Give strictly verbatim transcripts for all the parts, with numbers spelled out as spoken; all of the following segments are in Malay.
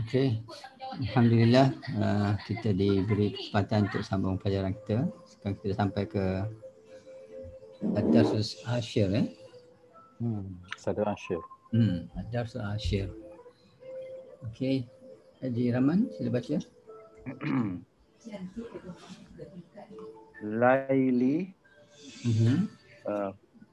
Okey. Alhamdulillah uh, kita diberi kesempatan untuk sambung pelajaran kita. Sekarang kita sampai ke Ad-Darsus Asyir eh. Hmm, Sadar Asyir. Hmm, Ad-Darsus Asyir. Okey. Haji Rahman, sila baca. Laili Mhm. uh,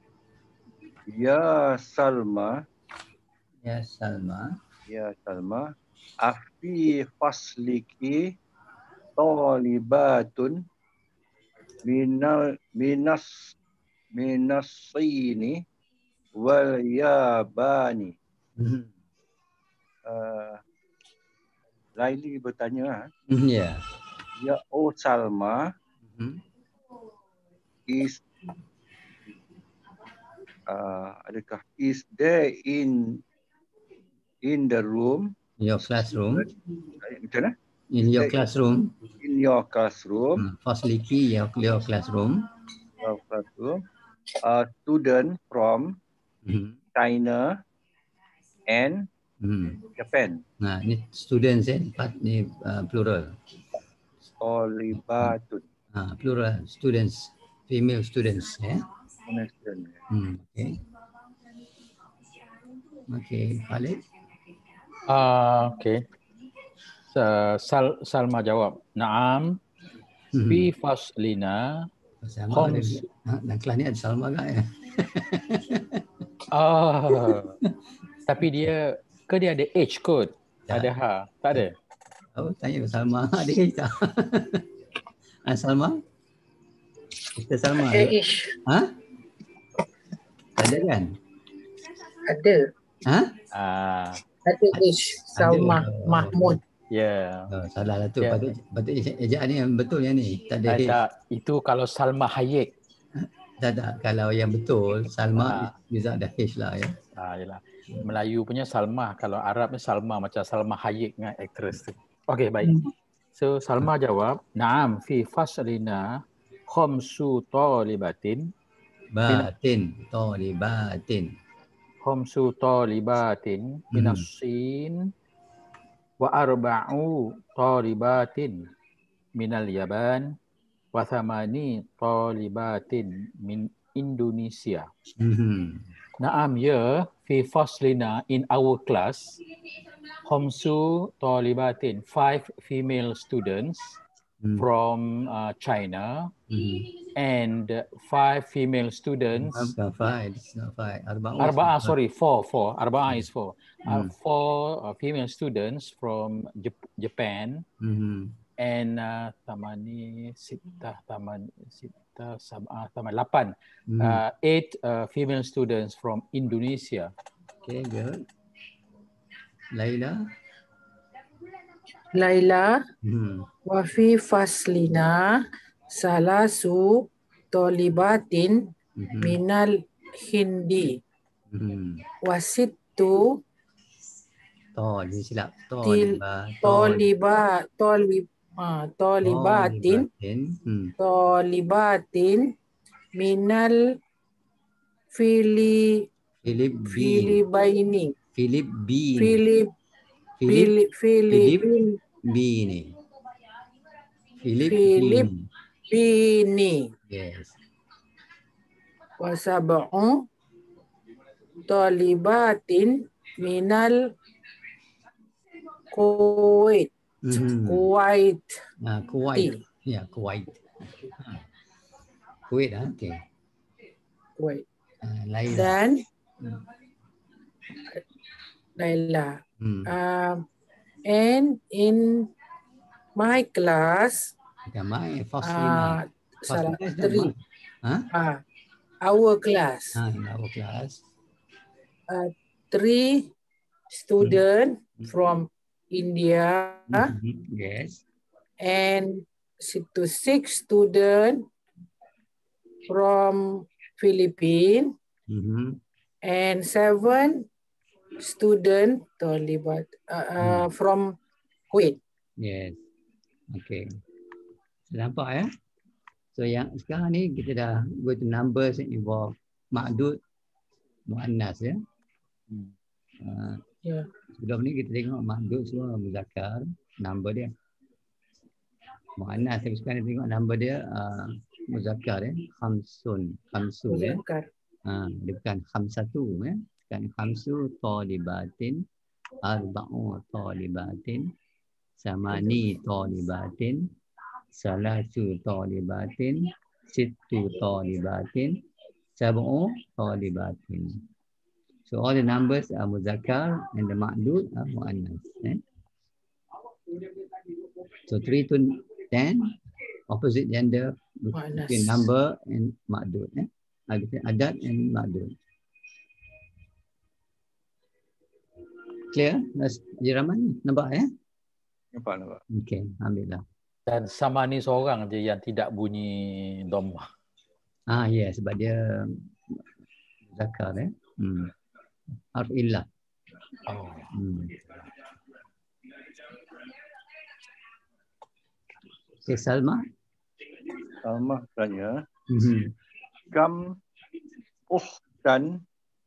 Ya Salma Ya Salma. Ya Salma Afi fasliki talibatun minal minas minasini wal yabani. Mhm. Uh, Laili bertanya, Mhm, ya. Ya oh Salma, Mhm. is uh, adakah is there in in the room Your classroom. eh, macam mana? In your classroom. In your classroom, Hmm. Fasliki your, your classroom. your classroom, a student from Mhm. China and Hmm. Japan. Nah, ni students eh, empat ni uh, plural. Talibatun. Ah, plural students, female students eh. Understand? Hmm. Okay. Okay, Khalid. Ah, okey. Sa- Sal Salma jawab, "Naam, Hmm. fi faslina Sama ada khams." ha, dan kelas ni ada Salma kan ya. Ah, tapi dia ke dia ada H code? Tak. Ada H? Tak ada. Oh, tanya ke Salma ada ke tak? Ah, Salma? Kita Salma. Ada ish. Ha? Tak ada kan? Ada. Ha? Ah, Ada ish. Salma Ada. Mahmud. ya. Oh, salah lah tu. Ya. Patut patut ejaan ni yang betul yang ni. Tak ada Ah, H. tak, itu kalau Salma Hayek. Tak tak. Kalau yang betul Salma Ah. bisa ada H lah ya. Ah, yalah. Melayu punya Salma, kalau Arab ni Salma, macam Salma Hayek dengan aktris tu. Okey, baik. So Salma jawab, "Naam fi faslina khamsu talibatin Batin. Talibatin. khamsu talibatin Mhm. minas Sin wa arba'u talibatin minal Yaban wa thamani talibatin min Indonesia." Mhm. Naam, ya, fi faslina, in our class, khamsu talibatin, five female students Hmm. from uh, China Mhm. and five female students. Bukan five, it's not five. Arba'un. Arba'ah, sorry, four, four. Arba'ah is four. Uh, Hmm. four uh, female students from Jap- Japan Mhm. and uh, tamani sita taman sita sab'ah taman lapan. Mhm. Uh, eight uh, female students from Indonesia. Okay, good. Laila. Laila Hmm. wa fi faslina salasu talibatin Mhm. minal Hindi Mhm. wasittu Tol, dia silap. til Toliba. Tol. taliba talib ah, talibatin Tolibatin. Hmm. talibatin minal fili Philip B. Filipaini Philip B. ni. Filip Philip. Filip Philip Filipin B ni. Philip B. Philip ni. Bini Yes. wasab'u talibatin minal Kuwait Mhm. Kuwait Ah, Kuwait. Ya, Kuwait. Ha. Kuwait ah, okey. Kuwait Ah, Laila. dan Hmm. Laila Hmm. um, and in my class Bukan mai, Faslina. uh, salah Faslina is not three mai. Ha? uh, our class Ha, in our class. uh, three student Hmm. from India Mhm. Yes. and si- to six student from Philippines Mhm. and seven student Taliban uh, uh, Hmm. from Kuwait. Yes. Okey. Nampak ya? So yang sekarang ni kita dah go to numbers yang involve ma'dud, muannas ya. Hmm. Uh, Ya. Sebelum ni kita tengok mahdud semua muzakkar, number dia. Muannas, tapi sekarang tengok number dia uh, muzakkar ya, khamsun, khamsu ya. Muzakkar. Ha, dia bukan khamsatu ya. Bukan khamsu talibatin, arba'u talibatin, samani talibatin, salasu talibatin, sittu talibatin, sab'u talibatin. So all the numbers are muzakkar and the ma'dud are muannas. Eh? So three to ten, opposite gender Muannas. between number and ma'dud. Eh? Between adat and ma'dud. Clear? Mas Haji Rahman, nampak ya? Nampak, nampak. Okay, ambillah. Dan sama ni seorang je yang tidak bunyi dhammah. Ah ya, yeah, sebab dia zakar ya. Hmm. Harf illah. Oh. Hmm. Okay, Salma. Salma tanya, Hmm. kam ukhtan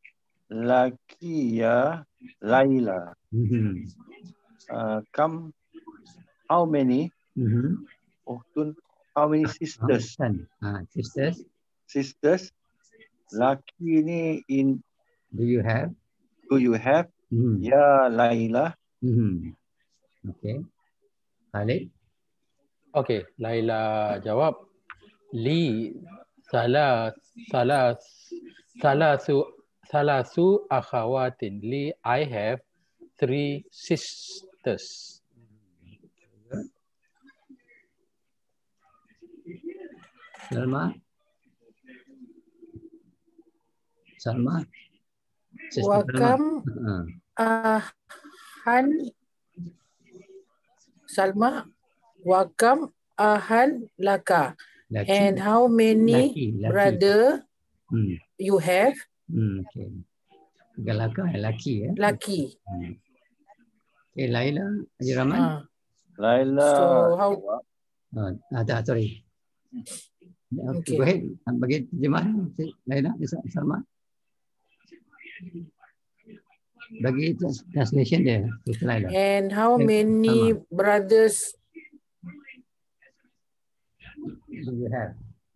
laki ya Laila. Hmm. Uh, kam, how many Hmm. ukhtun, how many sisters? Ah, sisters. Sisters. Laki ni in Do you have? do you have? Hmm. Ya Laila. Hmm. Okay. Khalid. Okey, Laila jawab, li salah salah salasu salasu akhawatin. Li, I have three sisters. Salma. Salma. Sister Wakam Salma. Ah. ahan Salma, wakam ahan laka. Laki. And how many Laki, laki. brother Hmm. you have? Hmm. Okay. Bukan laka, laki ya. Laki. Hmm. Okay, Laila, Haji Rahman. Ah. Laila. So how? Oh, ah, tak, sorry. Okay. Okay. Go ahead. Bagi terjemah Laila, Salma. Bagi translation dia, Laila. And how Eh, many Salma. brothers Do you have?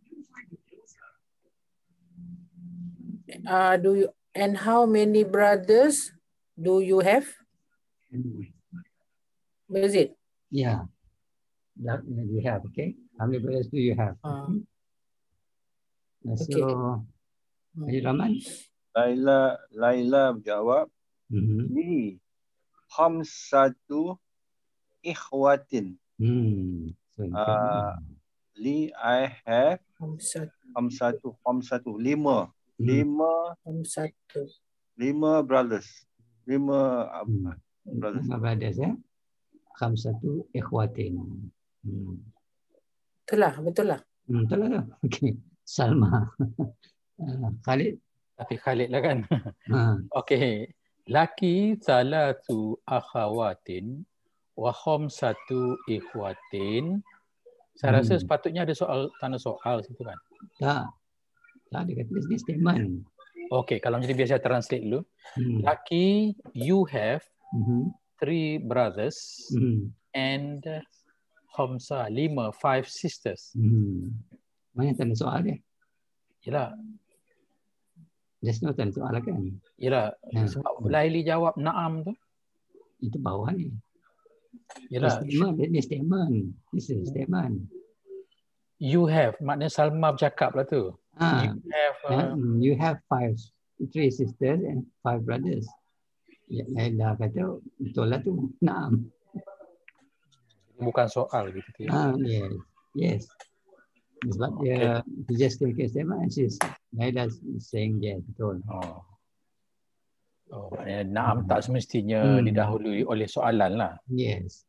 uh, do you and how many brothers do you have? Hmm. What is it? Yeah. That you have, okay? How many brothers do you have? Ah. Uh, so, Okay. Haji Rahman. Laila Laila menjawab, Mm-hmm. li khamsatu ikhwatin. Hmm. So, Uh, li I have Hamsat, khamsatu khamsatu lima. Hmm. Lima hamsatu. lima brothers. Lima Hmm. uh, brothers. Lima brothers ya. Khamsatu ikhwatin. Hmm. Betul lah, betul lah. Hmm, betul lah tu. Okey. Salma. uh, Khalid. Tapi Khalid lah kan. Ha. Okey. Laki salatu akhawatin wa khamsatu ikhwatin. Saya rasa Hmm. sepatutnya ada soal, tanda soal situ kan. Tak. Tak, dia kata dia statement. Okey, kalau macam ni biar saya translate dulu. Hmm. Laki, you have Mhm. three brothers Mhm. and khamsa, lima, five sisters. Hmm. Mana tanda soal dia? Yelah, There's no tanda soal lah kan? yelah. Hmm. Sebab Laili jawab na'am tu. Itu bawah ni. Yelah, Statement. Dia statement. This is statement. you have, maknanya Salma bercakap lah tu. Ah. You have, uh, Hmm, you have five, three sisters and five brothers. Ya, Laila kata betul lah tu. Naam. bukan soal gitu. Ah, yes, yes. Sebab dia he just take a statement and she's Laila saying yes, betul. Oh. Oh, maknanya na'am tak semestinya Hmm. didahului oleh soalan lah. Yes.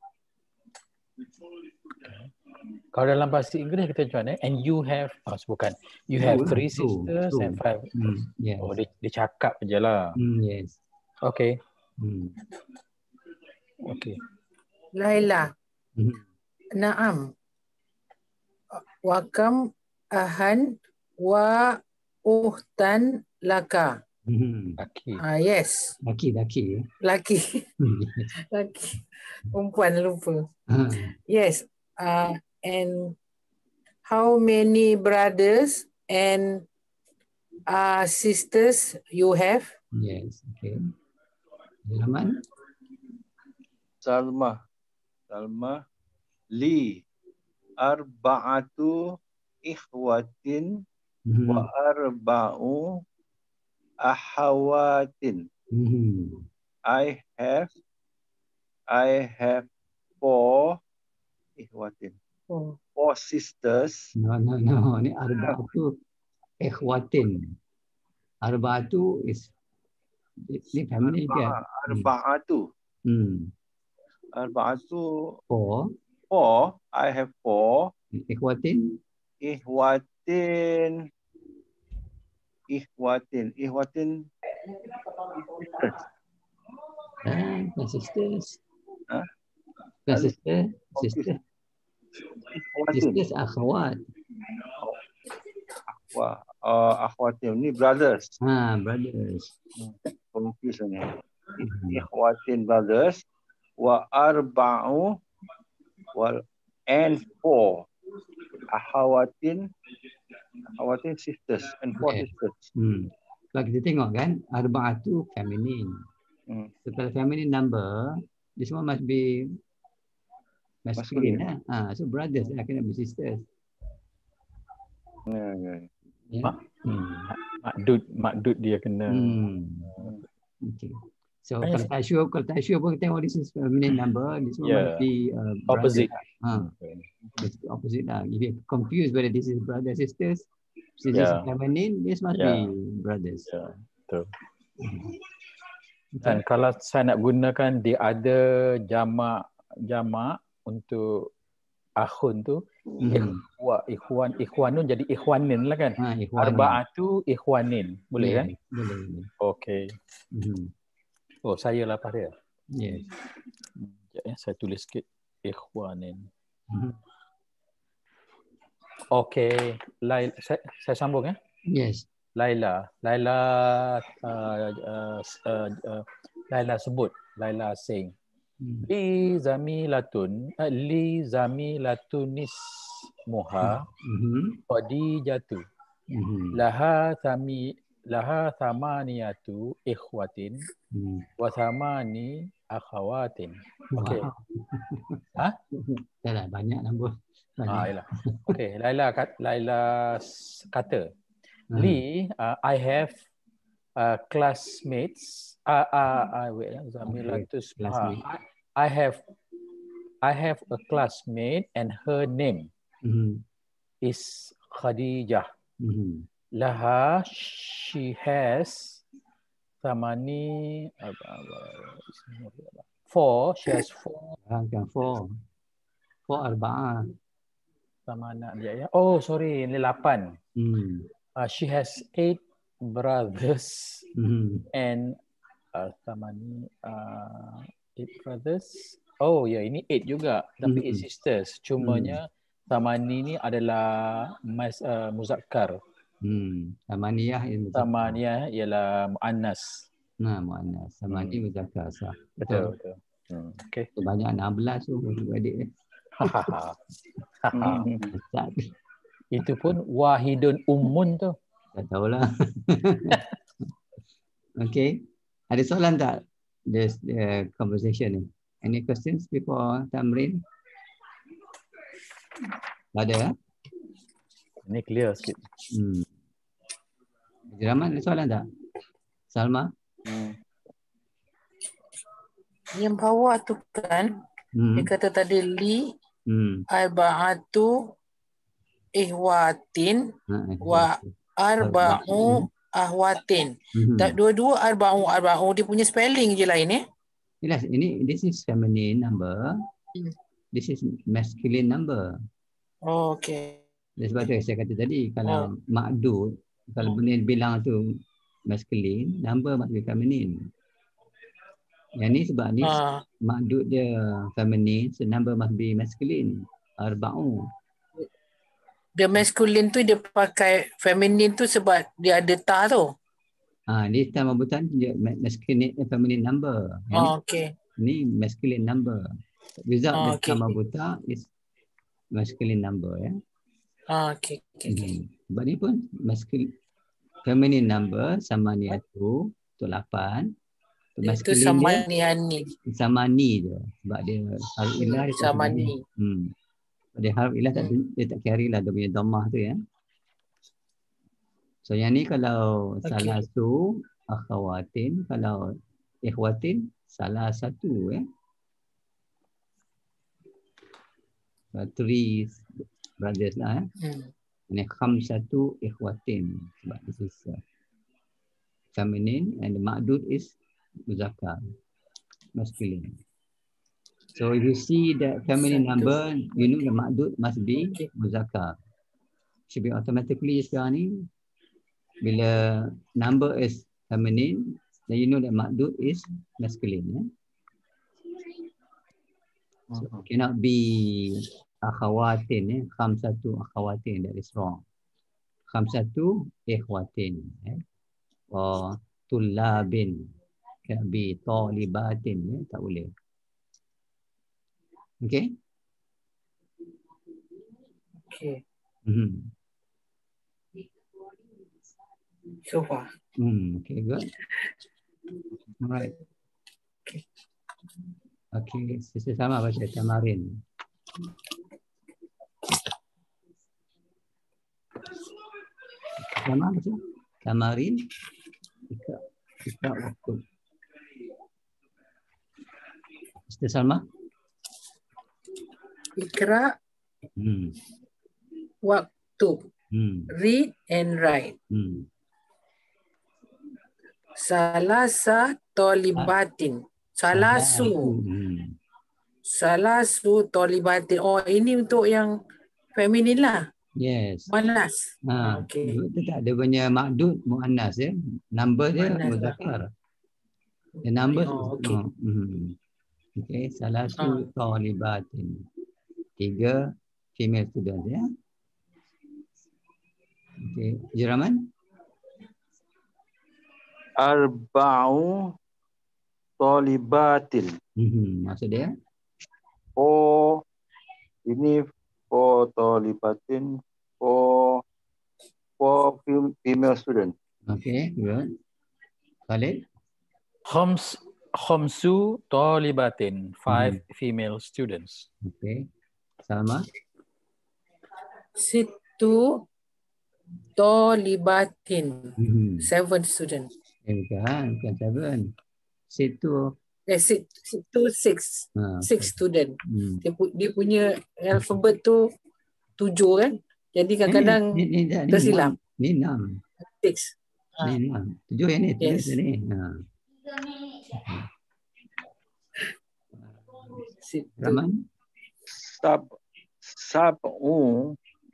Kalau dalam bahasa Inggeris kita macam mana? And you have, oh bukan. You Two have lah, three two, sisters two. and five. Hmm, yes. Oh, dia, dia cakap je lah. Hmm, yes. Okay. Hmm. Okay. Laila, Hmm. na'am. Wakam ahan wa uhtan laka. Hmm. Laki. Ah, yes. Laki, laki. Laki. Yes. Laki. Perempuan lupa. Ah, Yes. Uh, and how many brothers and uh, sisters you have? yes, okay. Rahman? Salma. Salma. Li. Arba'atu ikhwatin Mhm. wa arba'u ahawatin. Mhm. I have I have four ikhwatin. Oh. Four sisters. No, no, no. Ni arba'atu ikhwatin. Arba'atu is ni family dia. Arba'a- Arba'atu. Hmm. Arba'atu. Four. Four. I have four. Ikhwatin. Ikhwatin. Ikhwatin. Ikhwatin. Sisters. Ah, bukan sisters. Huh? Bukan Lalu, sister. confused. Sister. Ikhwatin. Sisters akhwat. Wah, uh, akhwatin. Ni brothers. Ah, brothers. Confused ni. Hmm. Ikhwatin brothers. Wa arba'u. Wal and four. Ahawatin. Ahawatin sisters. And four Okay. sisters. Hmm. Kalau kita tengok kan, arba'atu feminine. Hmm. So kalau feminine number, this one must be masculine. Masculine. Lah. Ah, so brothers lah, kena be sisters. Ya, ya. Yeah. Mak, Hmm. makdud, makdud dia kena. Hmm. Okay. So Kan- kalau tak sure, kalau tak sure pun tengok this is feminine number, this one Yeah. must be uh, Opposite. brother. Ha, it's opposite lah. If you're confused whether this is brother sisters, since this is Yeah. feminine, this must Yeah. be brothers. Ya, betul. Okay. Dan kalau saya nak gunakan the other jamak jamak untuk akhun tu, Mhm. ikhwa, ikhwan, ikhwanun jadi ikhwanin lah kan. Ha, ikhwan. Arba'atu ikhwanin. Boleh Yeah, kan? Boleh, boleh. Okey. Mhm. Oh, saya lapar dia. Yes. Hmm, sekejap ya, saya tulis sikit. Ikhwanin. Mhm. Okey. Laila, saya, saya sambung ya. Yes. Laila. Laila uh, uh, uh, uh, Laila sebut. Laila sing. Hmm. Li zamilatun uh, li zamilatunis muha Mhm. Khadijatu. Mhm. Laha thami laha thamaniyatu ikhwatin Hmm. wa thamani akhawatin. Okey. Wow. Ha? Dah lah, banyak nombor. Ah, Banyak. yalah. Okey, Laila kat, Laila s- kata, Hmm. Li, uh, I have uh, classmates. Uh, uh, uh, wait, uh, Zamilatus. Uh, classmate. I, I have, I have a classmate, and her name Mhm. is Khadijah. Mhm. Laha, she has thamani, uh, uh, four. She has four. Angka four. Four arba'ah. Thamana dia ya. Oh, sorry, ini lapan. Hmm. Uh, she has eight brothers. Mhm. And uh, Thamani uh, eight brothers. Oh ya, yeah, ini eight juga. Tapi Hmm. eight sisters. Cumanya Thamani ni adalah mas, uh, muzakkar. Hmm. Samaniyah ini muzakkar. Thamaniyah ialah muannas. Nah, muannas. Samani Hmm. muzakkar sah. Betul, betul. Hmm. Okey. So, banyak enam belas tu adik-adik. Hahaha. Hmm. Besar. Itu pun wahidun ummun tu. Tak tahulah. Okay. Ada soalan tak? This uh, conversation ni. Any questions before Tamrin? Ada? Ini clear sikit. Hmm. Haji Rahman ada soalan tak? Salma? Hmm. Yang bawah tu kan, Hmm. dia kata tadi li Hmm. arba'atu ihwatin Ha, wa arba'u ahwatin. Mhm. Tak dua-dua arba'u arba'u dia punya spelling je lain eh. Yelah, ini this is feminine number. Hmm. This is masculine number. Oh, okay. Jadi sebab tu saya kata tadi, kalau makdud, kalau benda bilang tu masculine, number must be feminine. Yang ni sebab ni Ah, makdud dia feminine, so number must be masculine. Arba'u. the masculine tu dia pakai feminine tu sebab dia ada ta tu. Ah, ni tamabutan masculine feminine number. Oh, okay. Ni masculine number. Without Oh, the okay. tamabuta is masculine number ya. Ah, okay. Okay. Okay. Hmm. Sebab ni pun masculine feminine number sama ni tu tu lapan. Itu Masculine sama dia ni Ani. sama ni je sebab dia harf ilah dia tak Sama sebenarnya. ni. Hmm. Dia harf ilah tak Hmm. dia tak carry lah dia punya dhammah tu ya. So yang ni kalau Okay. salah su akhawatin, kalau ikhwatin salah satu ya. So, three brothers lah ya. Hmm. Ini khamsatu ikhwatin sebab this is uh, feminine and the ma'dud is muzakkar, masculine. So if you see the feminine Satu. number, you know the ma'dud must be Okay. muzakkar. Should be automatically sekarang ni bila number is feminine, then you know that ma'dud is masculine. Yeah? So it cannot be akhawatin, eh? Khamsatu akhawatin, that is wrong. Khamsatu ikhwatin, eh? Or tullabin, cannot be talibatin, eh? Tak boleh. Okay? Okay. Mm-hmm. So far. Hmm, okay, good. All right. Okay, sisi sama baca tamarin. Sama baca tamarin. Ika, ika waktu. Sisi sama. Ikra Hmm. waktu. Hmm. Read and write. Hmm. Salasa tolibatin. Salasu. Hmm. Salasu tolibatin. Oh, ini untuk yang feminin lah. Yes. Manas. Ha, Okay. itu tak ada punya makdud muannas ya. Number dia Muannas. muzakkar. The number Oh, okay. oh, hmm. Okay, salasu Ah. talibatin. Tiga female student ya. Okay, Jiraman? Arba'u talibatin. Hmm, maksud dia? For ini for talibatin for for female student. Okay, good. Khalid? Khams khamsu talibatin, five Hmm. female students. Okay. Salma? Situ tolibatin. Hmm. Seven students. Eh, bukan, bukan seven. Situ. Eh, six, situ six. Ha, Six student. hmm. Dia, pu- dia punya alfabet tu tujuh kan. Jadi kadang-kadang Ni, ni, ni, ni, tersilap. Ni enam. Six. Ni enam. Tujuh yang ni. Tujuh Yes. ni. Ha. Situ. Rahman? Sab sab'u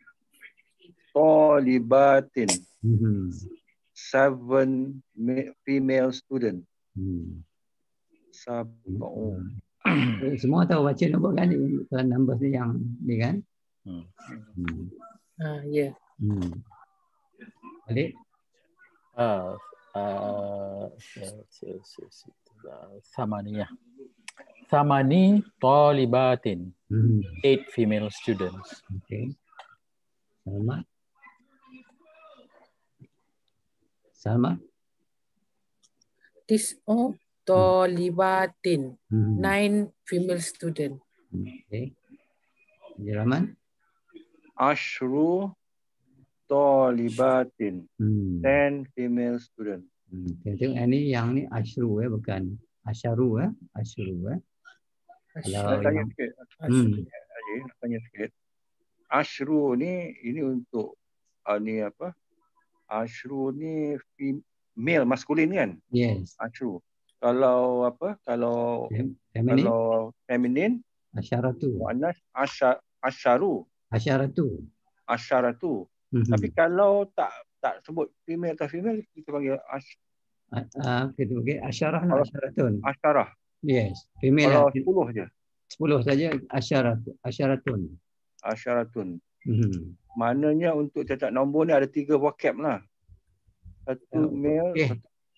talibatin. Hmm. Seven ma- female student. Hmm. Sab'u. Eh, semua tahu baca nombor kan? Kalau nombor ni yang ni kan? Hmm. Hmm. Ah, ya. Hmm. Khalid? Uh, uh, Thamaniyah. Thamani talibatin, Hmm. eight female students. Okay. Salma? Salma? Tis'u tolibatin. Hmm. Nine female student. Okay. Rahman? Ashru talibatin. Hmm. Ten female student. Hmm. Tengok yang ni, yang ni Ashru eh, bukan Asharu eh. Ashru eh. Kalau Nak tanya yang, sikit. hmm. Haji, nak tanya sikit. Ashru ni, ini untuk uh, ni apa? Ashru ni female, maskulin kan? Yes. Ashru. Kalau apa? Kalau Feminine? kalau feminin, Asyaratu. muannas asya, asyaru. Asyaratu. Asyaratu. Hmm. Tapi kalau tak tak sebut female atau female, kita panggil ash, Ah, uh, kita okay. Asyarah lah, Kalau- asyaratun. asyarah. Yes. Female Kalau lah. sepuluh je, Sepuluh saja asyarat, asyaratun. asyaratun. Hmm. Maknanya untuk cacat nombor ni ada tiga vocab lah. Satu Oh, male, okey. satu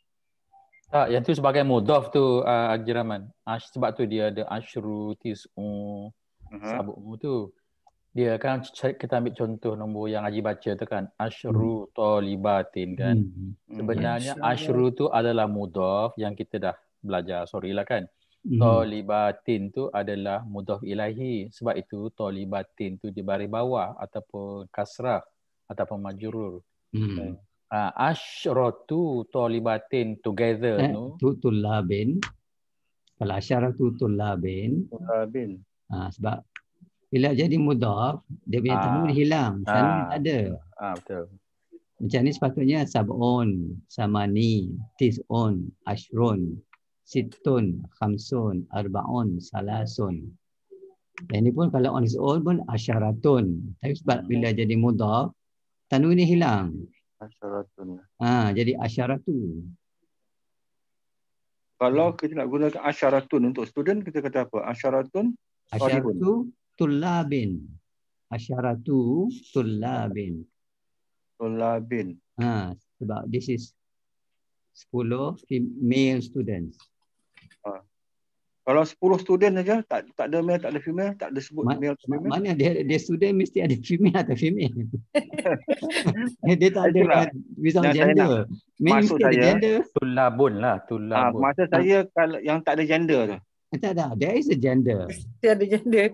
Tak, yang tu sebagai mudhaf tu uh, Haji Rahman. Ash, sebab tu dia ada asyru, tis'u, Uh-huh. sab'u tu. Dia kan kita ambil contoh nombor yang Haji baca tu kan. Asyru talibatin kan. Hmm. Sebenarnya Asyru. asyru tu adalah mudhaf yang kita dah belajar. Sorry lah kan. Hmm. Talibatin tu adalah mudhaf ilahi. Sebab itu talibatin tu di baris bawah ataupun kasrah ataupun majrur. Hmm. Uh, asyratu talibatin together Eh, tu. tu tulabin. Kalau asyaratu tulabin, bin. ha, sebab bila jadi mudhaf, dia punya Ah. tanwin hilang. Tanwin tak ada. Ah, betul. Macam ni sepatutnya sab'un, samani, tis'un, ashrun, sittun, khamsun, arba'un, salasun. Dan ini pun kalau on its own pun asyaratun. Tapi sebab bila jadi mudhaf, tanwin ni hilang. Asyaratun. Ha, jadi asyaratu. Kalau kita nak gunakan asyaratun untuk student, kita kata apa? Asyaratun talibun. Asyaratu tullabin. Asyaratu tullabin. Tulabin. Ha, sebab this is sepuluh male students. Kalau sepuluh student saja, tak tak ada male, tak ada female, tak ada sebut Ma- male atau female. Mana dia dia student mesti ada female atau female. Dia tak Itulah ada without yang saya gender. Male maksud mesti ada saya. gender. Tulabun lah, Ah, tulabun. masa saya kalau yang tak ada gender tu. Tak ada. There is a gender. Dia ada janda.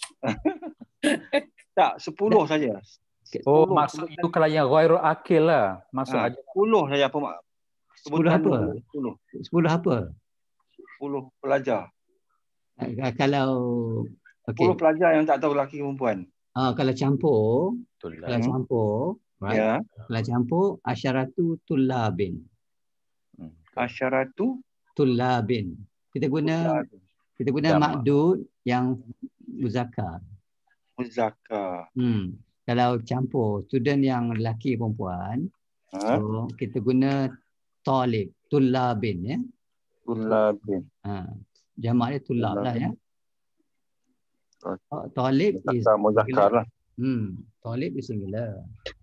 Tak, sepuluh saja. Oh, sepuluh. maksud itu kalau yang ghairul akil lah. Maksud Ah, aja. sepuluh saja apa mak? Sepuluh Sebutan apa? dulu, sepuluh. Sepuluh apa? sepuluh pelajar. Ah, Kalau okey. sepuluh pelajar yang tak tahu lelaki perempuan. Ah, kalau campur, Tulab. kalau campur, right? Ya. Kalau campur asyaratu tullabin. Hmm. Asyaratu Tullabin. Kita guna kita guna Jamak. makdud yang muzakkar. muzakkar. Hmm. Kalau campur student yang lelaki perempuan, Ha? so kita guna talib, tullabin ya. Tulabin. Ha. Jamak dia tulab lah ya. Oh. Oh, talib is Muzakkar, muzakkar lah. Hmm, talib is singular.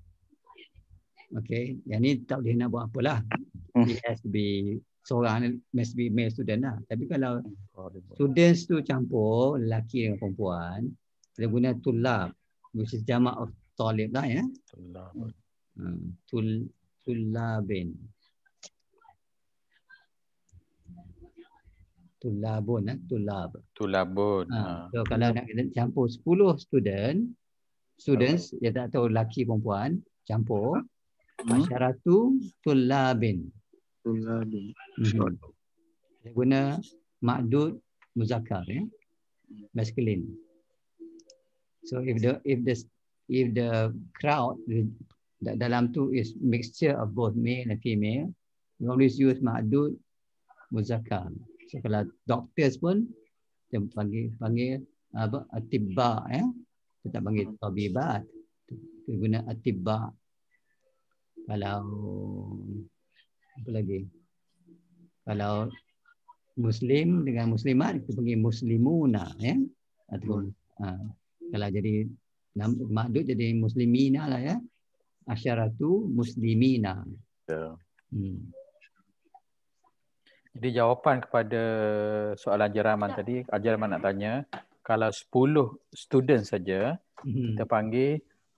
Okay, yang ni tak boleh nak buat apalah. Hmm. It has to be seorang must be male student lah. Tapi kalau students tu campur lelaki dengan perempuan, kita guna tulab, which is jamak of talib lah ya. Tulabun. Hmm. Tul tulabin. Tulabun eh, tulab. Tulabun. Ha. Ha. So kalau nak kita campur sepuluh student, students dia tak tahu lelaki perempuan, campur Hmm. asyaratu tulabin. Tulabin. Mhm. Kita guna makdud muzakkar ya. Masculine. So if the if the if the crowd the, the, dalam tu is mixture of both male and female, we always use makdud muzakkar. So kalau doctors pun kita panggil panggil apa atibba ya. Kita tak panggil tabibat. Kita guna atibba. Kalau apa lagi? Kalau muslim dengan muslimat kita panggil muslimuna ya. Ataupun ha, kalau jadi nam- makdud jadi muslimina lah ya. Asyaratu muslimina. Ya. Hmm. Jadi jawapan kepada soalan Haji Rahman tadi, Haji Rahman nak tanya, kalau sepuluh student saja, Hmm. kita panggil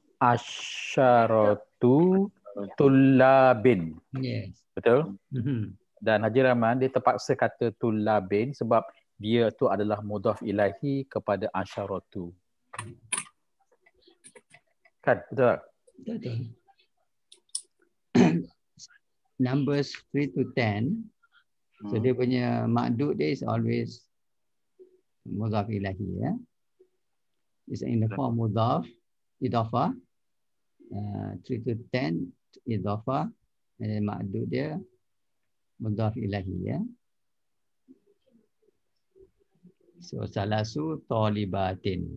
asyaratu tulabin. Yes. Betul? Hmm. Dan Haji Rahman dia terpaksa kata tulabin sebab dia tu adalah mudhaf ilahi kepada asyaratu. Kan? Betul tak? Betul. Numbers three to ten. So dia punya makdud dia is always mudhaf ilahi ya. It's in the form mudhaf, idafah. Uh, three to ten idafah. Dan makdud dia mudhaf ilahi ya. So salasu talibatin.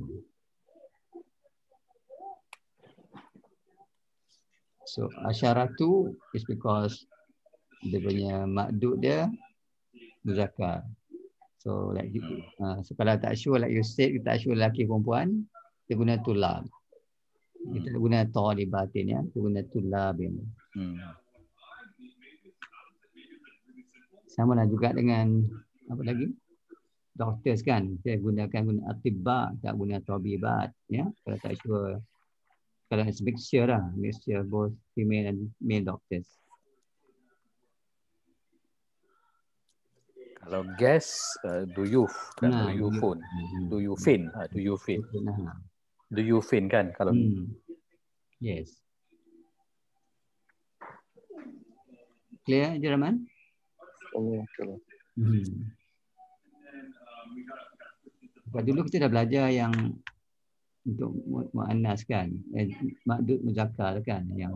So asyaratu is because dia punya makdud dia muzakkar. So like uh, so kalau tak sure like you said, kita tak sure lelaki perempuan, kita guna tulab. Kita guna talibatin ya, kita guna tulabin. Hmm. sama lah juga dengan apa lagi? Doctors kan. Saya gunakan guna atibba, tak guna tabibat. Ya, kalau tak sure. Kalau it's mixture lah. Mixture both female and male doctors. Kalau guess, uh, do you kan? Nah, do you do you- phone? Hmm. Do you fin? Ha, do you fin? Nah. Do you fin kan? Kalau Hmm. Yes. Clear, Jeraman? Allah, Allah. Hmm. Sebab dulu kita dah belajar yang untuk mu- muannas kan, eh, makdud muzakkar kan, yang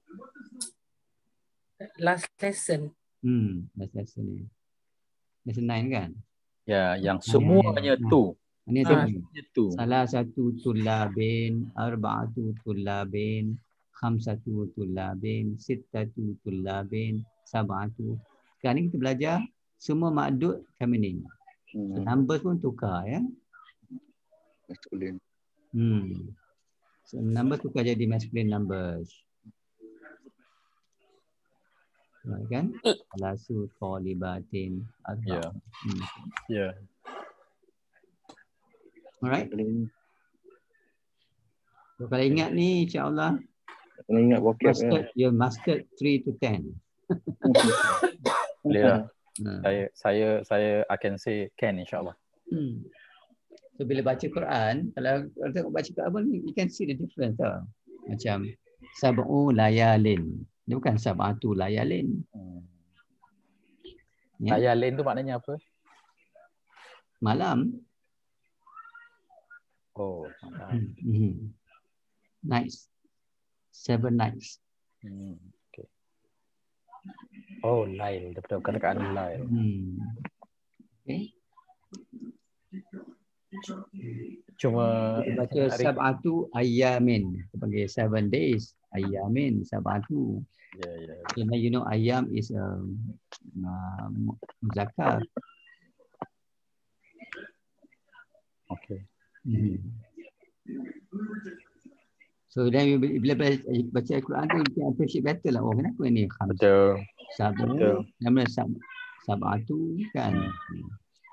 Last lesson. hmm, last lesson ni. Lesson nine kan? ya, yang Ah, ya, semuanya ya. Ah. tu. Ini Ah. tu. Semuanya tu. Salah satu tulabin, arba'atu tulabin, khamsatu tulabin, sittatu tulabin, sab'atu. Sekarang ni kita belajar semua makdud feminine. So, Hmm. numbers pun tukar ya. Maskulin. Hmm. So, number tukar jadi masculine numbers. Right, kan? Alasu talibatin. Ya. Hmm. Ya. Alright. Kena So, kalau ingat ni insya-Allah kena ingat vocab ya. mastered, you mastered three to ten. Boleh lah. Hmm. Saya saya saya akan say can insyaAllah. Hmm. So bila baca Quran, kalau kalau tengok baca Quran pun you can see the difference tau. Macam sab'u layalin. Dia bukan sab'atu layalin. Hmm. Ya. Layalin tu maknanya apa? Malam. Oh, malam. Hmm. Hmm. Nights. Seven nights. Hmm. Okay. Oh, lail. Daripada kata-kata lail. Hmm. Okay. Cuma Kita baca sab'atu ayamin. Kita panggil seven days. Ayamin sab'atu. Ya, ya. So now you know ayam is a uh, muzakkar. Okay. Hmm. So then you- bila baca, baca Al-Quran tu you can appreciate better lah. Oh kenapa ni khamsah Betul. sabu Betul. nama sab sabatu kan. Hmm.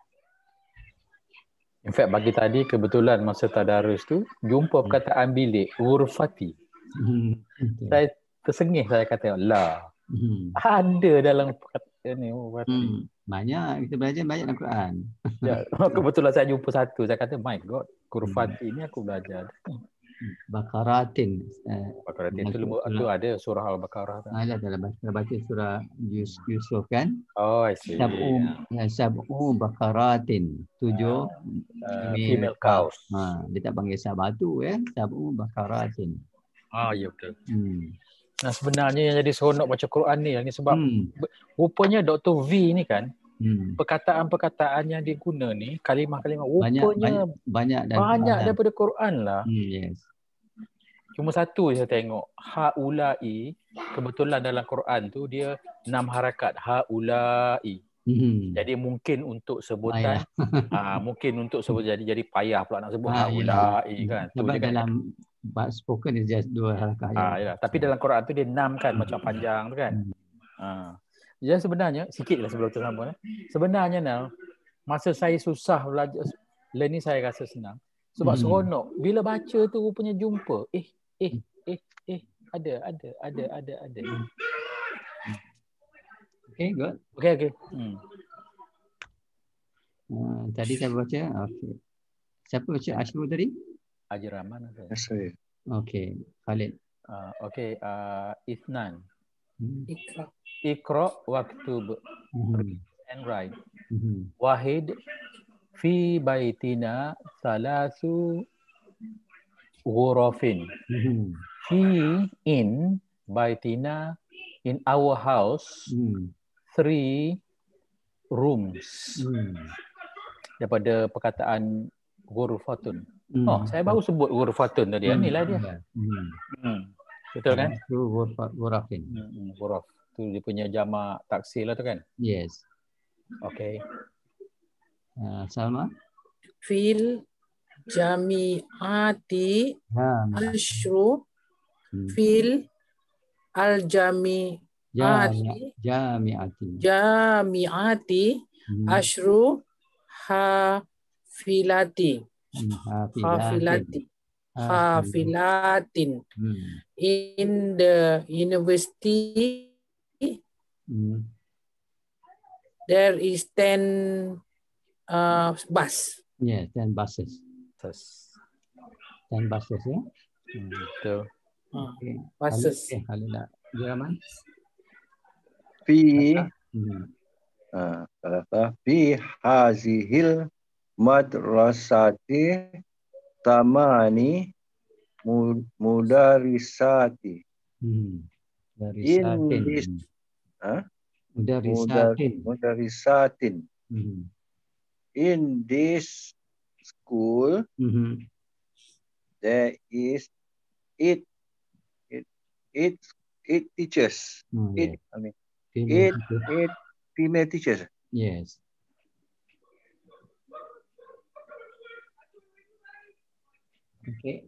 In fact, bagi tadi kebetulan masa tadarus tu jumpa perkataan bilik ghurfati. Hmm. Betul. Saya tersengih, saya kata la. Hmm. Ada dalam perkataan ni ghurfati. Hmm. Banyak kita belajar banyak dalam Quran. Ya, kebetulan saya jumpa satu. Saya kata, my God, ghurfati ni aku belajar. Bakaratin. Eh, Bakaratin tu, lembu- tu ada surah Al-Baqarah. tu. ada dalam baca, baca surah Yus, Yusuf kan. Oh, I see. Sab'u ya, sab'u bakaratin. Tujuh Uh, female cows. Ha, dia tak panggil sabatu ya. Sab'u bakaratin. Ah, ya betul. Hmm. Nah, sebenarnya yang jadi seronok baca Quran ni, ni sebab Hmm. rupanya Doktor V ni kan, Hmm. perkataan-perkataan yang dia guna ni, kalimah-kalimah, Banyak rupanya banyak banyak, dan banyak Quran. daripada Quran lah. Hmm, yes. Cuma satu je saya tengok, haulai, kebetulan dalam Quran tu dia enam harakat, haulai. Hmm. Jadi mungkin untuk sebutan, ah, mungkin untuk sebut jadi jadi payah pula nak sebut Ah, haulai ya. kan. Tu Sebab dia kan. dalam bahasa spoken is just dua harakat. Ah, ya. Tapi dalam Quran tu dia enam kan, macam panjang tu kan. Hmm. Ah. Jadi sebenarnya, sikit lah sebelum tu sama. Eh. Sebenarnya Nal, masa saya susah belajar, learn ni saya rasa senang. Sebab Hmm. seronok. Bila baca tu rupanya jumpa. Eh, eh, eh, eh. Ada, ada, ada, ada, ada. Okay, good. Okey, okey. Hmm. Uh, tadi saya baca. Okay. Siapa baca Ashru tadi? Haji Rahman ada. Saya. Okay. Khalid. Uh, okey, uh, Ithnan. Hmm. Ikra. Iqra waktub Hmm. and write. Hmm. Wahid fi baitina salasu ghurafin. Hmm. Fi in baitina, in our house, Hmm. three rooms. Hmm. Daripada perkataan ghurfatun. Hmm. Oh, saya baru sebut ghurfatun tadi. Hmm. Inilah dia. Hmm. Hmm. Betul kan? Ashru ghurfa- ghurafin. Hmm. Ghuraf. Tu dia punya jamak taksir lah tu kan? Yes. Okey. Uh, Salma? Fil jami'ati Ha. asyru Hmm. fil al jami Jami' jami'ati. Jami'ati Hmm. ashru hafilati. Hmm, Hafilatin. Hafilati. Hafil- Hafilatin. Hmm. In the university, Hmm. there is ten uh, bus. Yes, ten buses. Tes. ten buses ya. Hmm, betul. Uh, Okey. buses. Okey, Halila. Jeraman. Fi Hmm. ah, kata fi hazihil madrasati tamani mu- mudarisati. Hmm. Dari In Satin. this ah, Dari mudar, Satin. mudarisatin. Hmm. In this school Hmm. there is eight eight eight, eight teachers. Hmm, Eight, yes. I mean Female eight teacher. eight female teachers. Yes. Okay.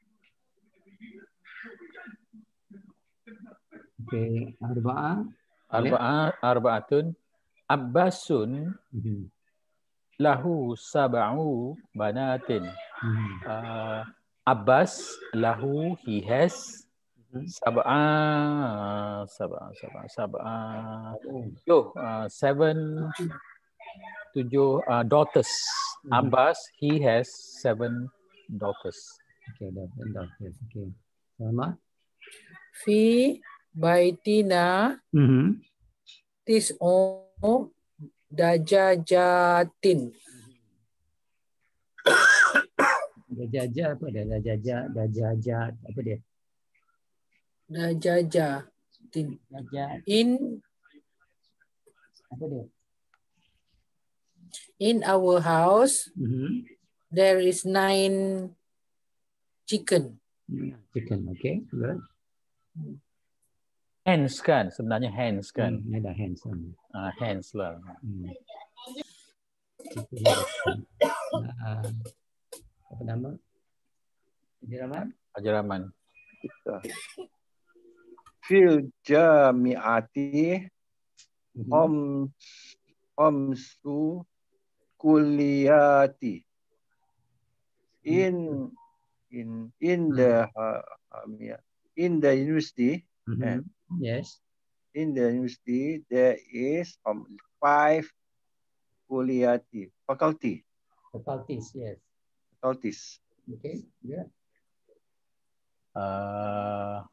Okay. Arba'ah. Arba'a arba'atun Abbasun Hmm. lahu sab'u banatin. Hmm. Uh, Abbas lahu he has Hmm. sab'a sab'a sab'a sab'a Oh. tujuh uh, seven tujuh uh, daughters. Mhm. Abbas he has seven daughters. Okay, dapat dapat. Okay. Sama. Fi baitina Hmm. tis'u dajajatin. Dajajah apa dia? Dajajah, dajajah apa dia? Dajajatin. Dajah In apa dia? in our house, Hmm. there is nine chicken. Chicken, okay. Good. Hands kan sebenarnya hands kan. Hmm. Ada handsome. Uh, hands lah. Hmm. Uh, apa nama? Jeraman? Ajaraman. Kita. Fil jami'ati Mhm. hom homsu kulliyati. In in in the uh, um, yeah, in the university Mhm. Yes. in the university there is um, five kulliyati faculty Faculties, yes. faculties. Okay. Good. Uh,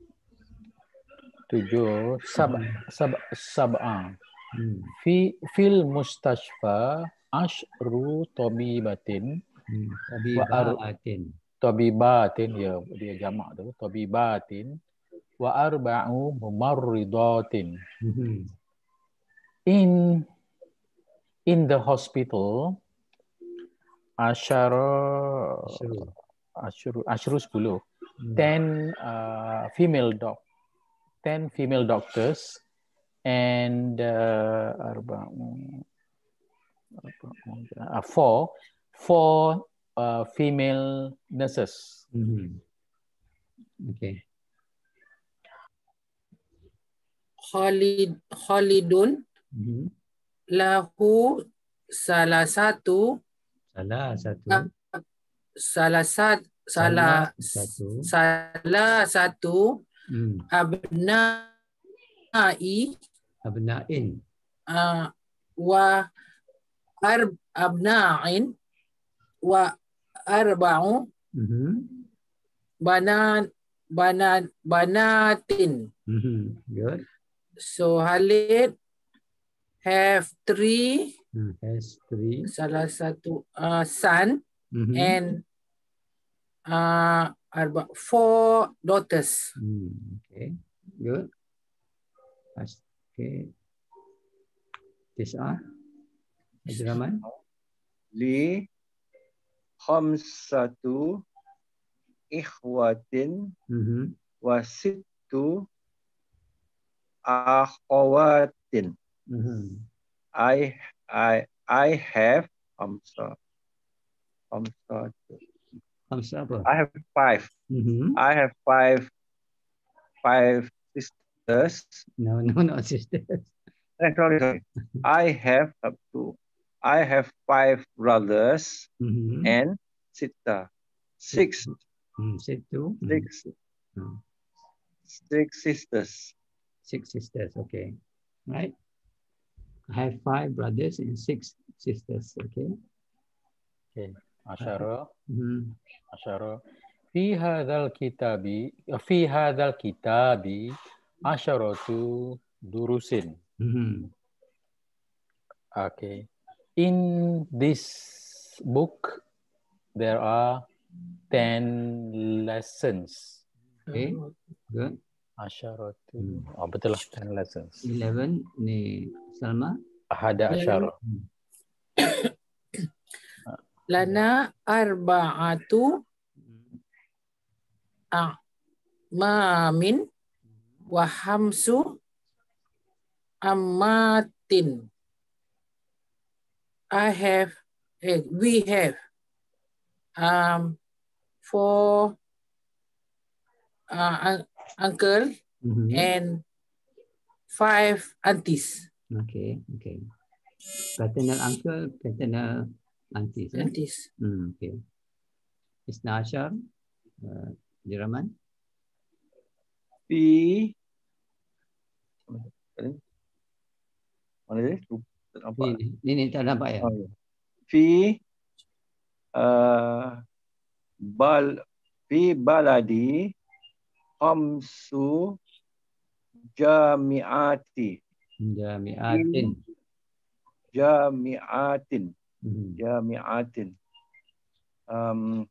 tujuh sab sab sab'a Hmm. fi fil mustashfa ashru tabibatin Hmm. Wa ar- Tabibatin. tabibatin ya dia jamak tu tabibatin wa arba'u mumarridatin Mhm. in in the hospital asyara Seru. ashru ashru sepuluh Hmm. ten uh, female doc ten female doctors and uh, arba'u uh, four four uh, female nurses. Mhm. Okay. Khalid Khalidun Mhm. lahu salah satu Salah satu. salah sat Salah salah satu. salah satu Hmm. abnai Abna'in. uh, wa arb abna'in wa arba'u Mhm. banat banat banatin. Mhm. Good. So Khalid have three, Hmm. Has three. salah satu uh, son Mhm. and uh, arba, four daughters. Hmm. Okay. Good. Has- Okay. Tis'ah. Ajraman. Li khamsatu ikhwatin Mhm. wa sittu akhawatin. Mhm. I I I have khamsa khamsa Khamsa apa? I have five. Mhm. I have five five sisters. No, no, no, sisters. Eh, sorry, sorry. I have up to. I have five brothers Mm-hmm. and sister. Six. Mm, situ. Mm. Six. Mm. Six sisters. Six sisters. Okay. Right. I have five brothers and six sisters. Okay. Okay. Asyara. Mm-hmm. Asyara. Fi hadzal kitabi, fi hadzal kitabi asyaratu durusin. Mm-hmm. Okay. In this book, there are ten lessons. Okay. Good. Asyaratu. Hmm. Oh, betul lah, ten lessons. Eleven ni Salma. Ada asyara. Lana arba'atu a'mamin wa hamsu ammatin. I have, eh, we have um four uh, un- uncle Mm-hmm. and five aunties. Okay. Okay. Paternal uncle, paternal aunties. Eh? Aunties. Hmm. Okay. Isna Ashar. Uh, Jiraman. Fi. Mana dia? Tak nampak. Ni, ni, ni tak nampak ya? Oh, ya. Fi uh, bal fi baladi khamsu jami'ati. Jami'atin. Jami'atin. Mm-hmm. Jami'atin. Um,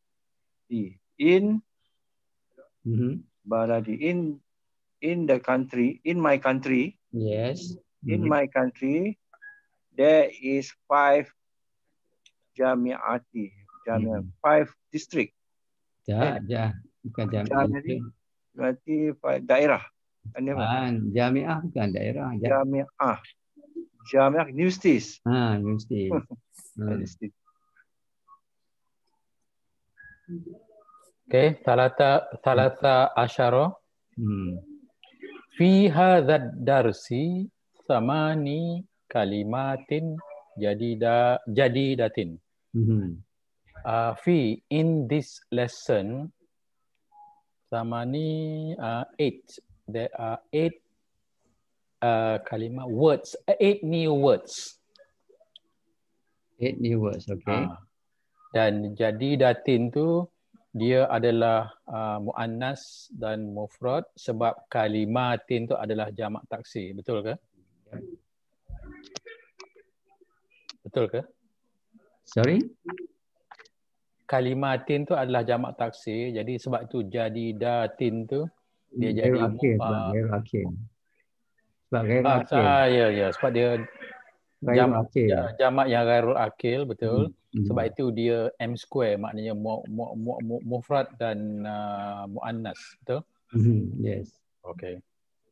in Mm-hmm. baladi in in the country, in my country, Yes. in Mm-hmm. my country, there is five jami'ati. Jami'at, Mm-hmm. five district. Ja, ja. Bukan Jami'ah jami'ah. ni berarti five daerah. Ini apa? Bukan. Jami'ah bukan daerah. Ja- Jami'ah. Jami'ah universities. Ha, universiti. Hmm. University. Okay. Talata, talata asyara. Hmm. Fi hadzal darsi samani kalimatin jadida jadidatin. Mm-hmm. Uh, fi in this lesson samani uh, eight. There are eight uh, kalimat words, uh, eight new words. Eight new words. Okay. Uh, dan jadidatin tu dia adalah uh, muannas dan mufrad sebab kalimatin tu adalah jamak taksir. Betul ke? Betul ke? Sorry. Kalimatin tu adalah jamak taksir. Jadi sebab tu jadidatin tu dia Gairu jadi akhir. Sebab uh, gairu akhir. Sebab gairu ah, akhir. ah, ya ya sebab dia Gairu jamak akhir. ja- jamak yang ghairul akil, betul. Mm-hmm. Sebab itu dia M square, maknanya mu, mu, mu, mu, mufrad dan uh, muannas, betul? Mm-hmm. Yes. Okey.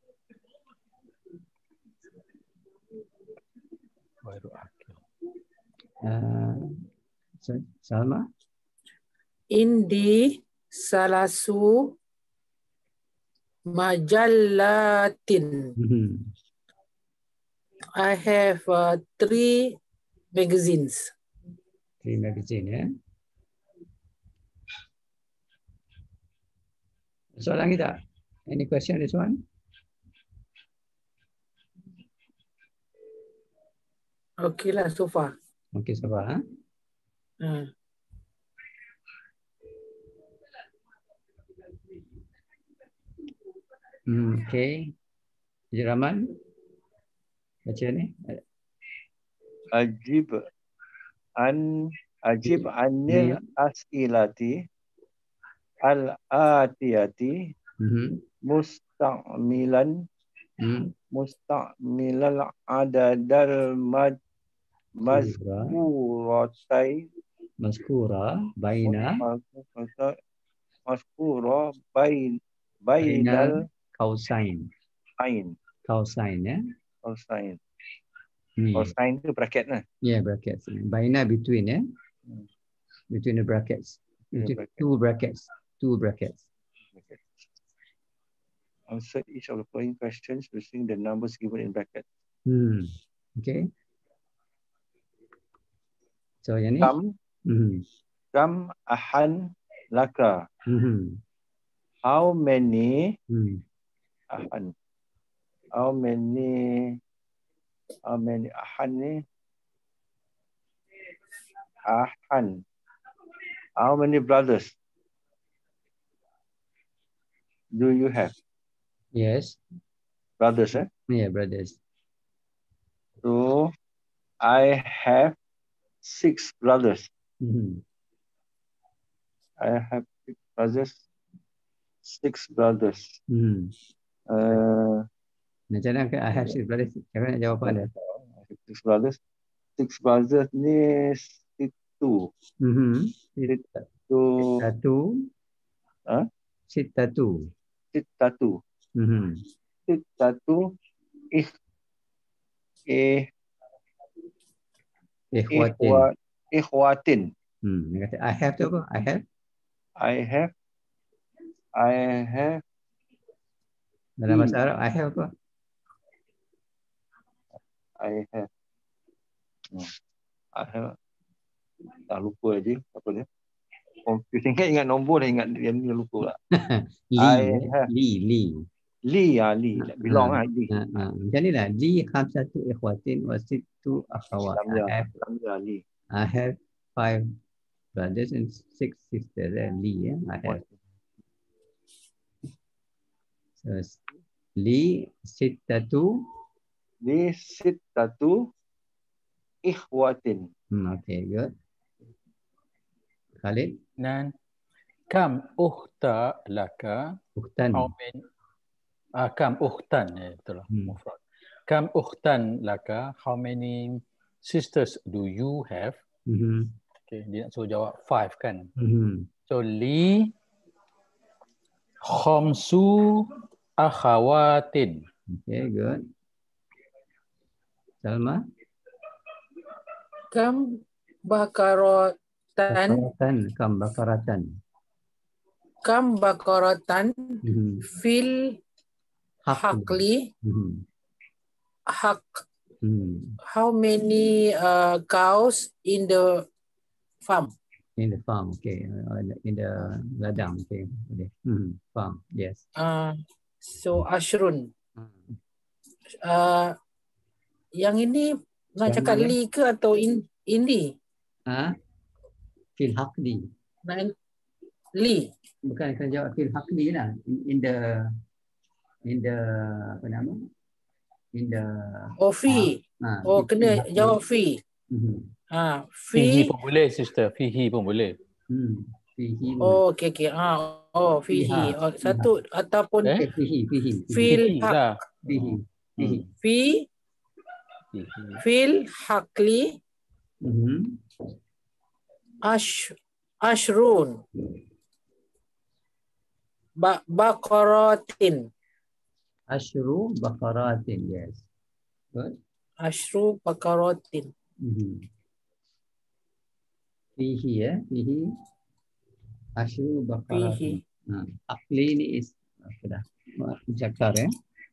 Ghairul akil. Uh, Salma. Indi salasu majallatin. Mm-hmm. I have uh, three magazines. Three magazine. Ya. Soalan kita. Any question this one? Okay lah so far. Okay, sabar. Ha? Hmm. Hmm, okay. Jiraman. Baca ni. Ajib an ajib anil as'ilati al-atiyati Mm-hmm. musta'milan Hmm. musta'milal adadal mad mazkuratai Maskura. Baina. Maskura bain Bainal bainal kausain. ain Kausain. Ya. kausain. Hmm. Kausain tu bracket lah. Yeah, brackets. Baina between. Ya. Between the brackets. Between the Between two brackets. Two brackets. Answer each of the following questions using the numbers given in bracket. Hmm. Okay. So yang ni. Kam, Hmm. kam ahan laka. Hmm. How many Hmm. ahan? How many? How many ahan ni? Ahan. How many brothers do you have? Yes. Brothers, eh? Yeah, brothers. So I have six brothers. Hmm. I have six brothers. Six brothers. Hmm. Uh, Macam mana I have six brothers? Macam mana jawapan dia? I have six brothers. Six brothers ni situ. Hmm. Situ. Satu. Huh? Sitatu. Sitatu. Hmm. Sitatu. Ih. Eh. Ikhwatin. Ikhwa, ikhwatin. Hmm. Dia kata I have tu apa? I have. I have. I have. Dalam bahasa Arab I have apa? I have. Hmm. I have. Dah lupa aja apa dia. Confusing kan, ingat nombor dah, ingat dia ni lupa lah. Li, I have. Li, Li. Li ya, Li. Belong Ha, lah, Li. ha, ha. Macam ni lah. Li khamsatu ikhwatin wa sittu akhawat. I Lamia, have, Lamia, Li. I have five brothers and six sisters. Eh? Li, eh? I have. So, Li sittatu. Li sittatu ikhwatin. Hmm, okay, good. Khalid. Dan kam ukhta laka. Ukhtan. How many? Ah, kam ukhtan. Eh, betul lah. Hmm. Mufrad. Kam ukhtan laka. How many sisters do you have? Mm-hmm. Okay, dia nak suruh jawab five kan. Mm-hmm. So li khamsu akhawatin. Okay, good. Salma. Kam bakaratan. Bakaratan. Kam bakaratan. Kam bakaratan. Mm-hmm. Fil hakli. Mm-hmm. Hak. Mm-hmm. How many uh, cows in the farm? In the farm, okay. In the ladang, okay. Mm-hmm. Farm, yes. Uh, so Ashrun. Mm-hmm. Uh, yang ini nak cakap Yang li ke atau in, indi? Ah, fil haqli. Nak li. Bukan kena jawab fil haqli lah. In, in the in the apa nama? In the Oh fi. ah, Oh kena haqli. jawab fi. Mm-hmm. Ha, Fihi fi. pun boleh, sister. Fihi pun boleh. Hmm. Fihi. Oh okey okey. Ah oh fihi. Oh, satu ataupun Eh? Fihi, fihi. fil Fihi haq. lah. Fihi. Fihi. Fi Fihi. fil haqli Mm-hmm. ash ashrun. Ba baqaratin. Ashru bakaratin, yes. Good. Ashru baqaratin. Mm-hmm. Fihi ya, fihi. Ashru bakaratin. Fihi. Nah, akli ni is apa dah? Muzakkar ya.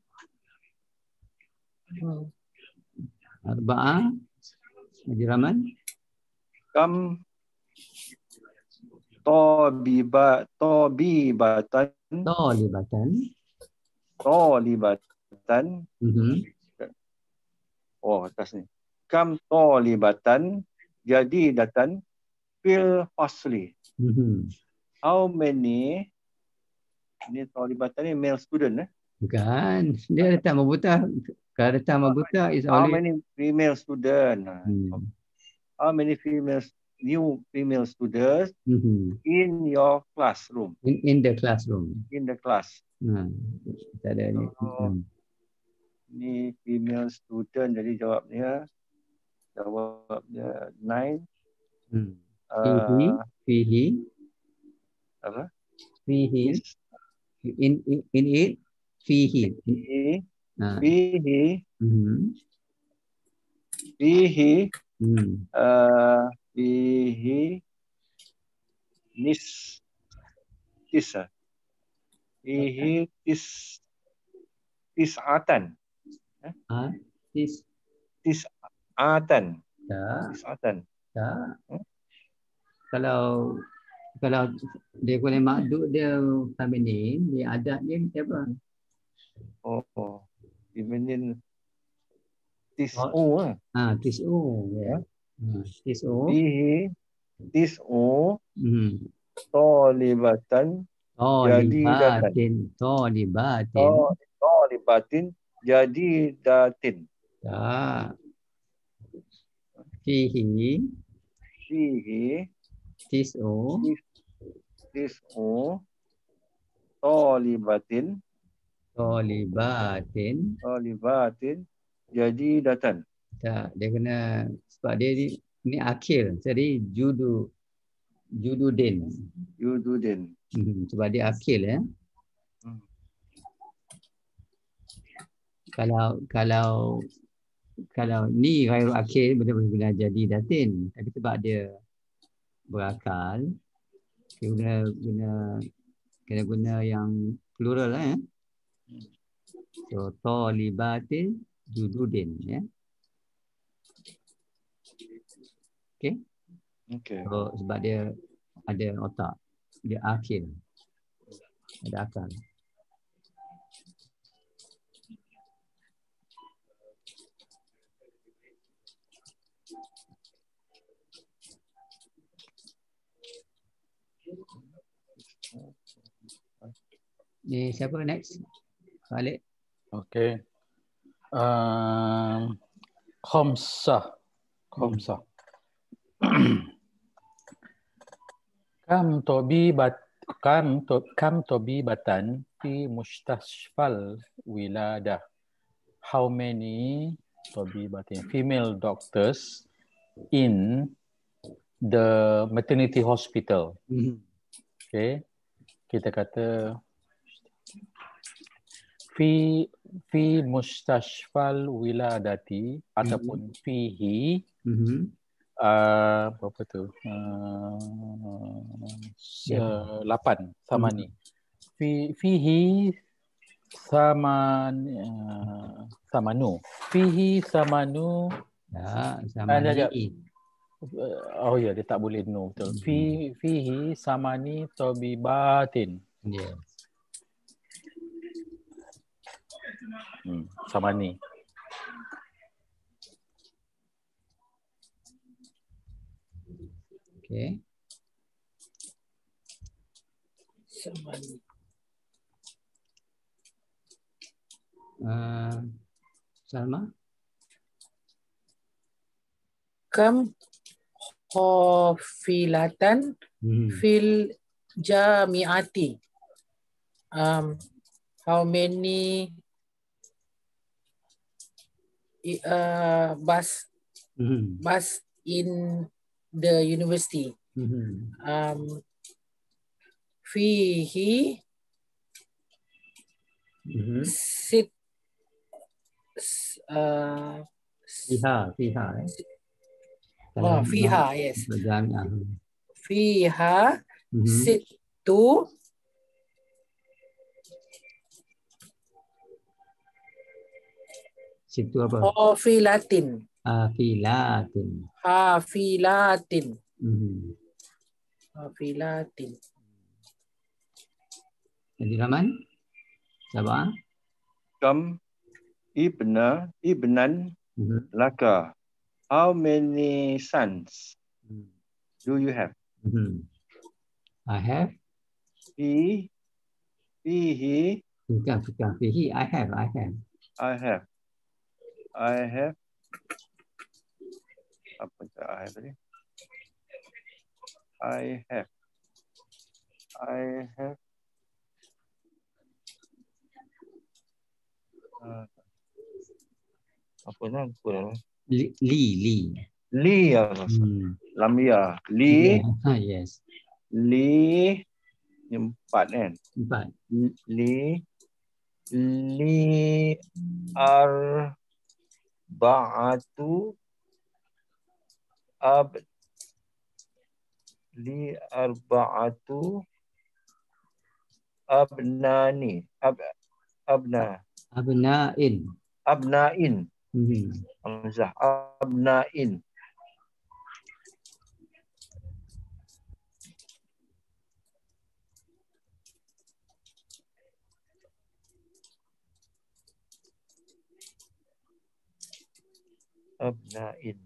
Hmm. Arba'ah. Haji Rahman. Kam tabiba tabibatan Talibatan. talibatan. Mm-hmm. Oh, atas ni. Kam talibatan jadi datan fil fasli. Mm-hmm. How many? Ini talibatan ni male student eh? Bukan. Dia letak membuta. Kalau letak membuta is How only. many female student? Hmm. How many female new female students Mm-hmm. in your classroom? In in the classroom. In the class. Nah, tak ada ni. Oh. Hmm. Ni female student, jadi jawabnya jawabnya nine. Hmm. Fihi, Uh, fihi, apa? fihi. Is In in, in it, fihi. fihi Nah. fihi Hmm. fihi Hmm. uh, fihi nis tisa fihi tis tis'atan. Ha? Tis. Tis'atan. Tak. Tis'atan. Tak. Hmm? Kalau kalau dia boleh makdud dia feminin, dia adat dia siapa? Oh, oh. Feminin tis'u Oh. lah. Ha, tis'u. Ya. Ha, tis'u. Fihi tis'u Hmm. talibatan jadidatan. Tolibatin. Tolibatin. Talibatin jadidatin. Tak. Fihi. Fihi Tis'u. tis'u talibatin Tolibatin. talibatin jadidatan. Tak, dia kena sebab dia ni, ni akhir. Jadi judu jududin. Yududin. Hmm, sebab dia akhir ya. Hmm. Kalau kalau kalau ni ghairul akhir boleh guna jadi datin, tapi sebab dia berakal, kita guna guna kena guna yang plural lah ya. So talibatin jududin ya. Okey. Okay. So sebab dia ada otak, dia akhir. Ada akal. Ni siapa next? Khalid. Okay. Um, Khamsah. Khamsah. Kam tabibat kam to, kam tabibatan fi mustashfal wiladah. How many tabibatin female doctors in the maternity hospital? Hmm. Okay. Kita kata fi fi mustashfal wiladati mm-hmm. ataupun fihi Hmm. uh, berapa tu? Uh, uh, lapan sama ni. Fi fihi saman uh, samanu. Fihi samanu. Ya, sama Uh, ni. oh ya, dia tak boleh no betul. Hmm. Fi fihi samani tabibatin. Yes. Hmm, sama ni. Okay. Sama ni. Uh, Salma? Kam hafilatan Hmm. fil jamiati. Um, how many uh, bus Hmm. bus in the university? Hmm. Um, fihi Hmm. sit uh, Fiha, fiha. Eh. oh, fiha, yes. Berjamiah. Fiha Hmm. situ Situ apa? hafilatin. Hafilatin. Hafilatin. Hmm. Hafilatin. Jadi Rahman? Sabar. Kam ibna ibnan Hmm. laka. How many sons Hmm. do you have? Hmm. I have. Fi fihi Bukan, bukan. Fihi, I have, I have. I have. I have. Apa tu I have tadi? I have. I have. Uh, apa nama? Li, li. Li, Li ya. Hmm. Lamia. Li. Yeah. Yes. Li. Empat kan? Empat. Li. Li arba'atu ab li arba'atu abnani ab abna Abna'in. Abna'in. Hmm. Hamzah. Abna'in. Abna'in.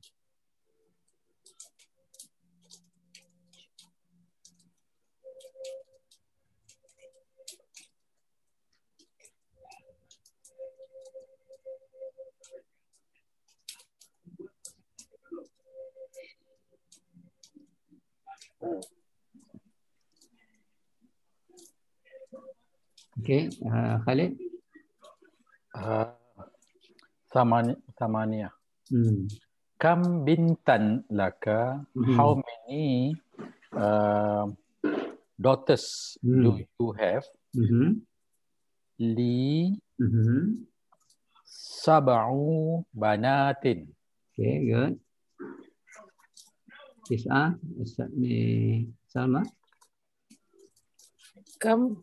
Okay, uh, Khalid. Uh, Samani, Samania. Hmm. Kam bintan laka? Mhm. How many uh, daughters Hmm. do you have? Mhm. Li Mhm. sab'u banatin. Okay, good. Tis'ah, Ustaz ni Salma. Kam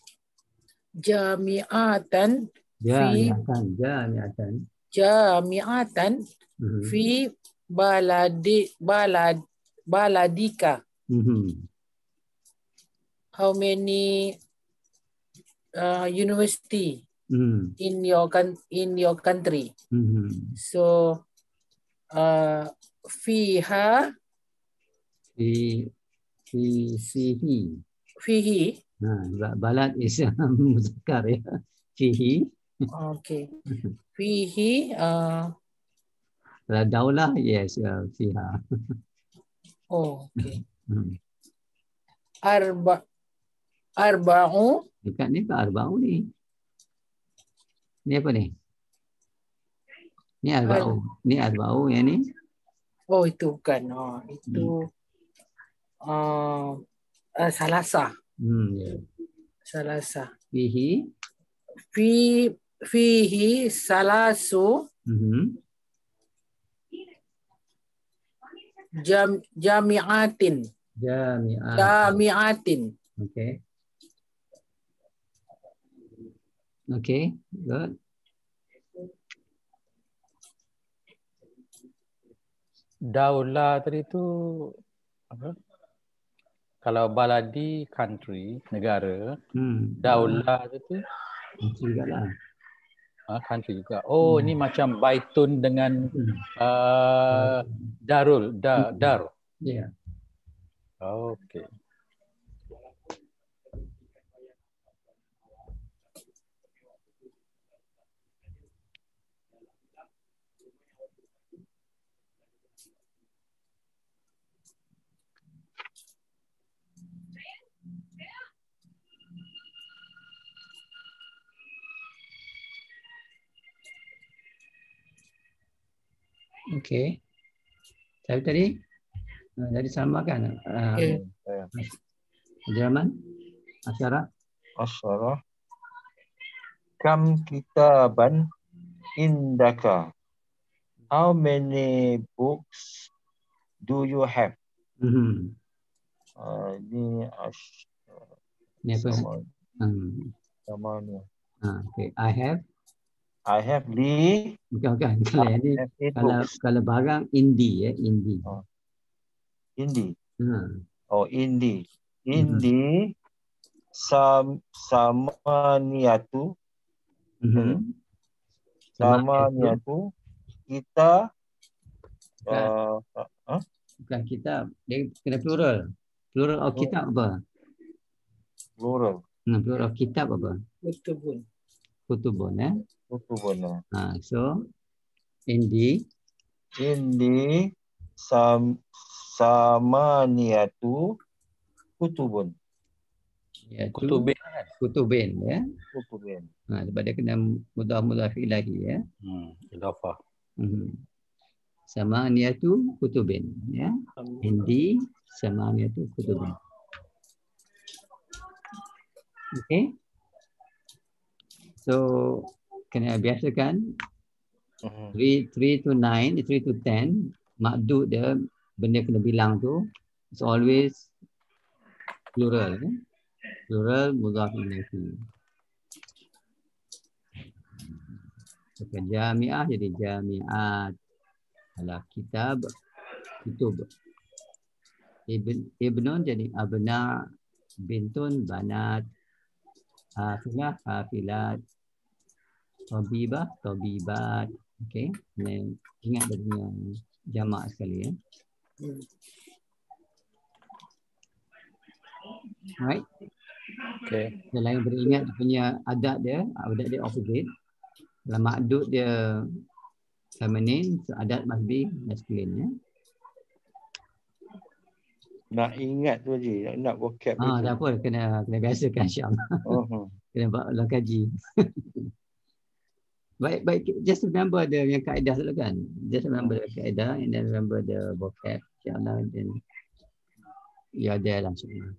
jami'atan fi Jami'atan, jami'atan. jami'atan Mhm. fi baladi balad baladika. Mhm. How many uh, university Mhm. in your coun- in your country? Mhm. So uh, fiha Fi fi fihi. fihi. Ha, balad is muzakkar ya. Fihi. Okay. Fihi uh, Kalau daulah, yes, uh, fiha. oh, okay. Hmm. Arba arba'u Dekat ni ke arba'u ni? Ni apa ni? Ni arba'u. Ni arba'u yang ni. oh itu bukan. Oh, itu uh, uh, salasa. Hmm, ya. Salasa. Fihi. Fi fihi salasu Mhm. jam jami'atin. Jami'ah. Jami'atin. Okay. Okay, good. Daulah tadi tu apa? Kalau baladi country, negara, Hmm. daulah tu Country juga lah. ah, country juga. Oh, Hmm. ni macam baitun dengan Hmm. uh, darul, da, dar. Ya. Yeah. Okey. Okay. Saya tadi uh, dari Salma kan? Uh, Okay. Saya. Jerman? Asyara? Asyarah. Kam kitaban indaka? How many books do you have? Mm-hmm. Uh, ini ash, Ni apa? sama, Hmm. sama ni. Ah, okay. I have. I have li. Bukan bukan. Kalau I ni have eight kalau books. kalau barang indi ya, indi. Oh. Indi. Hmm. Oh, indi. Indi sam samaniatu. Mm-hmm. Samaniatu. Kita Bukan, uh, uh, bukan kitab. Dia kena plural. Plural of kitab apa? plural. Hmm, plural of kitab apa? Kutubun. Kutubun eh. Kutubun. Ha, so indi. Indi sam samaniatu kutubun. Iaitu Kutubin kan? kutubin ya. Kutubin. Ha, sebab dia kena mudhaf-mudhaf ilahi ya. Hmm, idafah. Hmm. Samaniyatu kutubin ya. Indi samaniyatu kutubin. Okay. So kena biasakan three to nine, three to ten makdud dia benda kena bilang tu it's always plural ya. Plural mudhaf ilahi. Bukan jami'ah jadi jami'at. Kalau kitab, kutub. Ibn, ibnun jadi abna, bintun, banat, hafilah, hafilat, tabibah, tabibat. Okey, ini ingat dia punya jamak sekali ya. Alright. Okay. Selain beringat dia punya adat dia, adat dia opposite. Kalau makdud dia feminine, so adat must be masculine ya. Nak ingat tu je, nak, nak vocab Ah, tu. tak apa, kena kena biasakan insya-Allah. Oh. Kena buat ulang kaji. Baik, baik. Just remember the yang kaedah tu kan. Just remember the kaedah and then remember the vocab. InsyaAllah then you are there lah insyaAllah.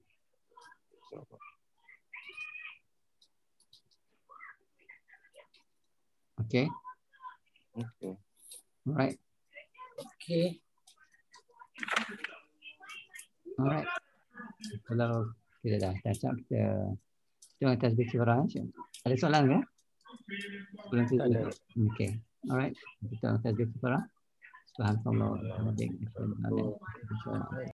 Okay. Okay. Alright. Okay. Alright. Kalau kita dah touch up, kita tengok tasbih kifarah. Ada soalan ke? Belum Tak ada. Okay. Alright. Kita tasbih kifarah. Subhanallah. Alhamdulillah.